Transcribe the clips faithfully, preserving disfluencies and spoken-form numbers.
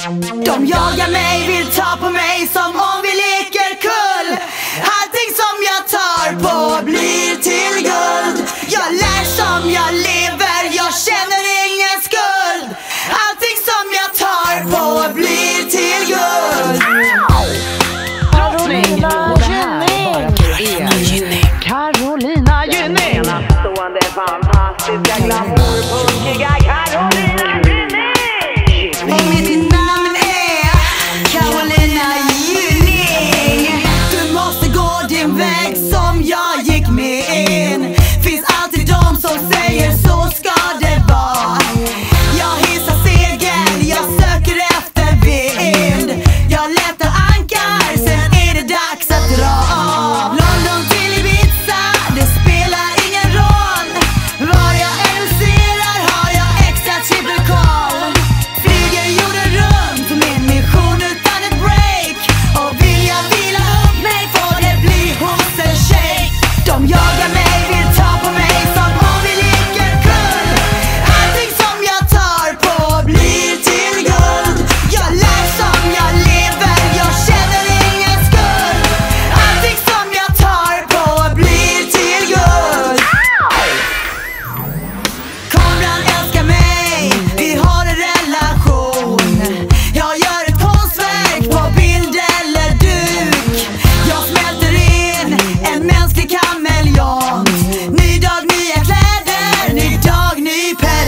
De jagar mig, vill ta på mig som om vi leker kull. Allting som jag tar på blir till guld. Jag lär som jag lever, jag känner ingen skuld. Allting som jag tar på blir till guld. Carolina Gynning. Carolina Gynning. Stående fantastiska glamourpunkiga Carolina Gynning. Och mitt namn är Carolina Gynning. Du måste gå din väg som jag gick med in. Finns alltid de som säger så ska det vara. Jag hissar segel, jag söker efter vind. Jag letar ankar, sen är det dags att dra. London till Ibiza, det spelar ingen roll. Var jag än serar har jag extra trippelkoll. Flyger jorden runt, min mission utan ett break. Och vill jag vila upp mig får det bli hos en shake. De jagar mig, vill ta på mig som om vi leker kull. Allting som jag tar på blir till guld. Jag lär som jag lever, jag känner ingen skuld. Allting som jag tar på blir till guld. Kameran älskar mig, vi har en relation. Jag gör ett konstverk på bild eller duk. Jag smälter in, en mänsklig kameleont. Ny dag, nya kläder, ny dag, ny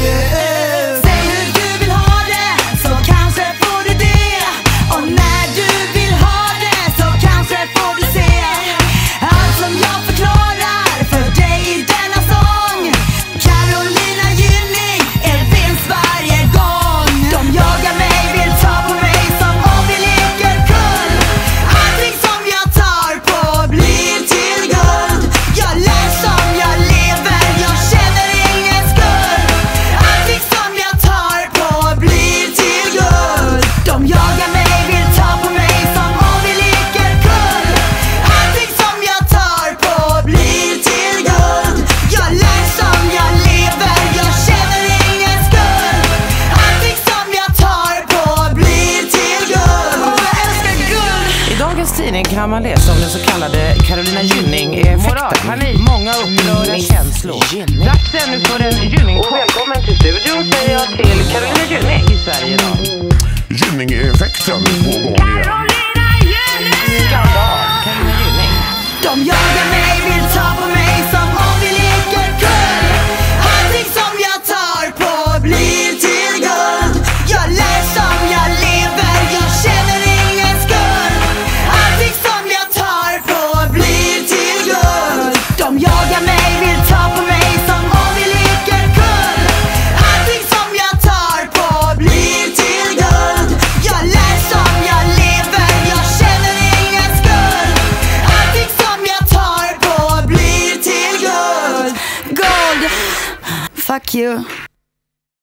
peruk. Säg hur du vill ha det, så kanske får du det. Och när du vill ha det, så kanske får du se. Allt som jag förklarar för dig i denna sång. Carolina Gynning är vinst varje gång. De jagar mig, vill ta på mig som om vi leker kull. Allting som jag tar på blir till guld. Jag lär som jag lever, jag känner ingen skuld. Allting som jag tar på blir till guld. De jagar mig, vill ta på mig som om vi leker kull. Allting som jag tar på blir till guld. Jag lär som jag lever, jag känner ingen skuld. Allting som jag tar på blir till guld. Och jag älskar guld. I dagens tidning kan man läsa om den så kallade Carolina Gynning-effekten. Många upprörda känslor. Dags ännu för en Gynning. Och välkommen till studion säger jag till Carolina Gynning I Sverige idag. Gynning-effekten två gånger. Carolina Gynning! Skandal. Carolina Gynning. De jagar mig, vill ta på mig som om vi leker kull. Allting som jag tar på blir till guld. Jag lär som jag lever, jag känner ingen skuld. Allting som jag tar på blir till guld. De jagar mig, vill ta på mig som om vi leker kull. Allting som jag tar på blir till guld. Jag lär som jag lever, jag känner ingen skuld. Allting som jag tar på blir till guld. Guld. Fuck you.